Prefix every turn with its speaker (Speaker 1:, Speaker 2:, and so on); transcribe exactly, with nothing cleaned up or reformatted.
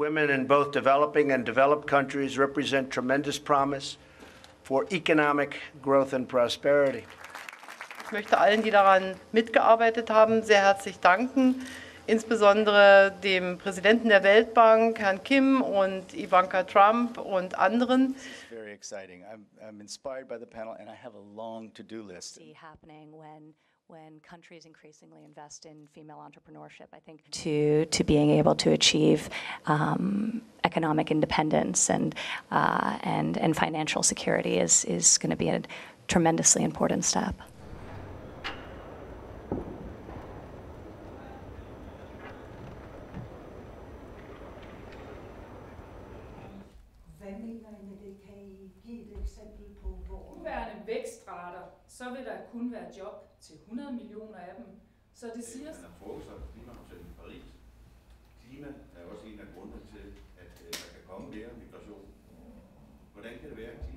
Speaker 1: Women in both developing and developed countries represent tremendous promise for economic growth and prosperity.
Speaker 2: Ich möchte allen, die daran mitgearbeitet haben, sehr herzlich danken, insbesondere dem Präsidenten der Weltbank, Herrn Kim, und Ivanka Trump und anderen.
Speaker 3: Very exciting. I'm, I'm inspired by the panel, and I have a long to-do list.
Speaker 4: Happening when when countries increasingly invest in female entrepreneurship, I think to to being able to achieve um, economic independence and uh, and and financial security is is going to be a tremendously important step.
Speaker 5: Nuværende vækstrater, så vil der kun være job til hundrede millioner af dem. Så det siger...
Speaker 6: Man har forudsat klimaaftalen i Paris. Klima er også en af grundene til, at der kan komme mere migration. Hvordan kan det være, at